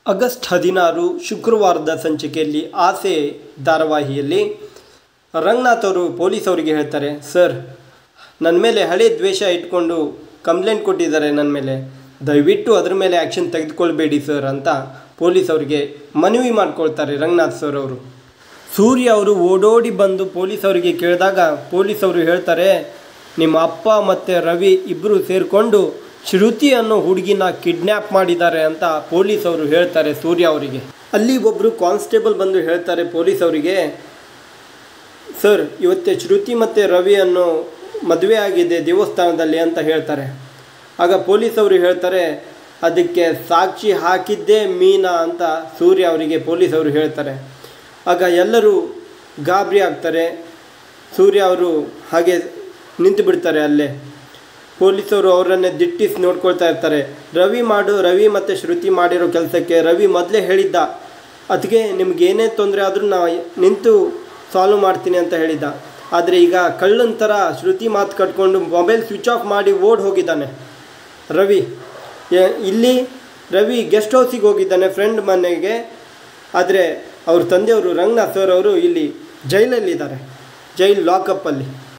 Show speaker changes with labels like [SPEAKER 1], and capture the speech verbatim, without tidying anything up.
[SPEAKER 1] August ಹದಿನಾರು ಶುಕ್ರವಾರದ ಸಂಚಿಕೆಯಲ್ಲಿ ಆಸೆ ಧಾರಾವಾಹಿಯಲ್ಲಿ ರಂಗನಾಥ್ ಅವರು ಪೊಲೀಸ್ ಅವರಿಗೆ ಹೇಳ್ತಾರೆ, ಸರ್ ನನ್ನ ಮೇಲೆ ಹಳೆ ದ್ವೇಷ ಇಟ್ಕೊಂಡು ಕಂಪ್ಲೇಂಟ್ ಕೊಟ್ಟಿದ್ದಾರೆ, ನನ್ನ ಮೇಲೆ ದಯವಿಟ್ಟು ಅದರ ಮೇಲೆ ಆ್ಯಕ್ಷನ್ ತೆಗೆದುಕೊಳ್ಬೇಡಿ ಸರ್ ಅಂತ ಪೊಲೀಸ್ ಅವರಿಗೆ ಮನವಿ ಮಾಡ್ಕೊಳ್ತಾರೆ ರಂಗನಾಥ್ ಸರ್ ಅವರು. ಸೂರ್ಯ ಅವರು ಓಡೋಡಿ ಬಂದು ಪೊಲೀಸ್ ಅವರಿಗೆ ಕೇಳಿದಾಗ ಪೊಲೀಸ್ ಅವರು ಹೇಳ್ತಾರೆ, ನಿಮ್ಮ ಅಪ್ಪ ಮತ್ತು ರವಿ ಇಬ್ಬರು ಸೇರಿಕೊಂಡು ಶ್ರುತಿ ಅನ್ನೋ ಹುಡುಗಿನ ಕಿಡ್ನ್ಯಾಪ್ ಮಾಡಿದ್ದಾರೆ ಅಂತ ಪೊಲೀಸ್ ಅವರು ಹೇಳ್ತಾರೆ ಸೂರ್ಯ ಅವರಿಗೆ. ಅಲ್ಲಿ ಒಬ್ಬರು ಕಾನ್ಸ್ಟೇಬಲ್ ಬಂದು ಹೇಳ್ತಾರೆ ಪೊಲೀಸ್ ಅವರಿಗೆ, ಸರ್ ಇವತ್ತೇ ಶ್ರುತಿ ಮತ್ತು ರವಿ ಅನ್ನೋ ಮದುವೆ ಆಗಿದೆ ದೇವಸ್ಥಾನದಲ್ಲಿ ಅಂತ ಹೇಳ್ತಾರೆ. ಆಗ ಪೊಲೀಸ್ ಅವರು ಹೇಳ್ತಾರೆ, ಅದಕ್ಕೆ ಸಾಕ್ಷಿ ಹಾಕಿದ್ದೇ ಮೀನಾ ಅಂತ ಸೂರ್ಯ ಅವರಿಗೆ ಪೊಲೀಸ್ ಅವರು ಹೇಳ್ತಾರೆ. ಆಗ ಎಲ್ಲರೂ ಗಾಬರಿ ಆಗ್ತಾರೆ. ಸೂರ್ಯ ಅವರು ಹಾಗೆ ನಿಂತು ಬಿಡ್ತಾರೆ ಅಲ್ಲೇ. ಪೊಲೀಸವರು ಅವರನ್ನೇ ದಿಟ್ಟಿಸಿ ನೋಡ್ಕೊಳ್ತಾ ಇರ್ತಾರೆ. ರವಿ ಮಾಡು ರವಿ ಮತ್ತು ಶ್ರುತಿ ಮಾಡಿರೋ ಕೆಲಸಕ್ಕೆ ರವಿ ಮೊದಲೇ ಹೇಳಿದ್ದ, ಅದಕ್ಕೆ ನಿಮಗೇನೇ ತೊಂದರೆ ಆದರೂ ನಾ ನಿಂತು ಸಾಲ್ವ್ ಮಾಡ್ತೀನಿ ಅಂತ ಹೇಳಿದ್ದ. ಆದರೆ ಈಗ ಕಳ್ಳನ ಥರ ಶ್ರುತಿ ಮಾತು ಕಟ್ಕೊಂಡು ಮೊಬೈಲ್ ಸ್ವಿಚ್ ಆಫ್ ಮಾಡಿ ಓಡಿ ಹೋಗಿದ್ದಾನೆ ರವಿ. ಇಲ್ಲಿ ರವಿ ಗೆಸ್ಟ್ ಹೌಸಿಗೆ ಹೋಗಿದ್ದಾನೆ ಫ್ರೆಂಡ್ ಮನೆಗೆ. ಆದರೆ ಅವ್ರ ತಂದೆಯವರು ರಂಗನಾಥ್ ಸರ್ ಅವರು ಇಲ್ಲಿ ಜೈಲಲ್ಲಿದ್ದಾರೆ, ಜೈಲ್ ಲಾಕಪ್ಪಲ್ಲಿ.